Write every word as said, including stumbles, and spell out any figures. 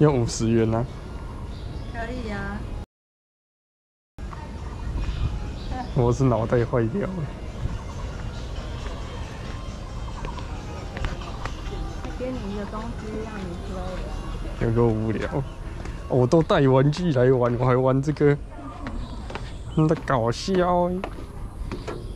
用五十元啊。 可以啊。 我是脑袋坏掉了。 给你一个东西让你追的。 有够无聊。哦我都带玩具来玩，我还玩这个，那搞笑欸。